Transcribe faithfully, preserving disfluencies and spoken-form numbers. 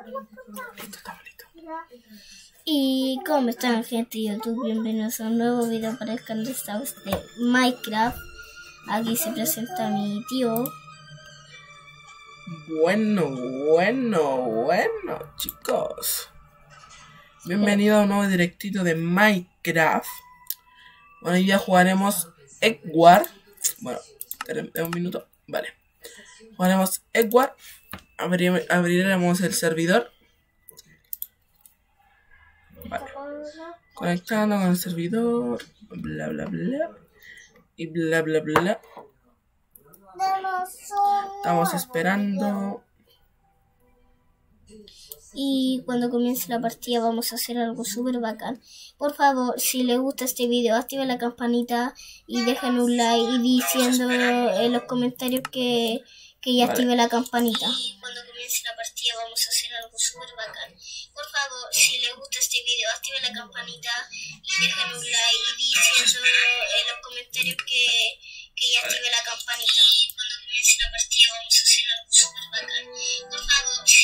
Listo, está listo. Y ¿cómo están, gente de YouTube? Bienvenidos a un nuevo video para el canal de Estados de Minecraft. Aquí se presenta mi tío. Bueno, bueno, bueno, chicos. Bienvenido a un nuevo directito de Minecraft. Bueno, hoy día jugaremos Egg War. Bueno, un minuto. Vale. Jugaremos Egg War. Abrir, abriremos el servidor. Vale. Conectando con el servidor. Bla, bla, bla. Y bla, bla, bla. Estamos esperando. Y cuando comience la partida vamos a hacer algo súper bacán. Por favor, si les gusta este video, activen la campanita y dejen un like y diciendo en los comentarios que, que ya active la campanita. Y cuando comience la partida vamos a hacer algo súper bacán. Por favor, si les gusta este video, activen la campanita y dejen un like y diciendo en los comentarios que, que ya active la campanita. Y cuando comience la partida vamos a hacer algo súper bacán. Por favor, si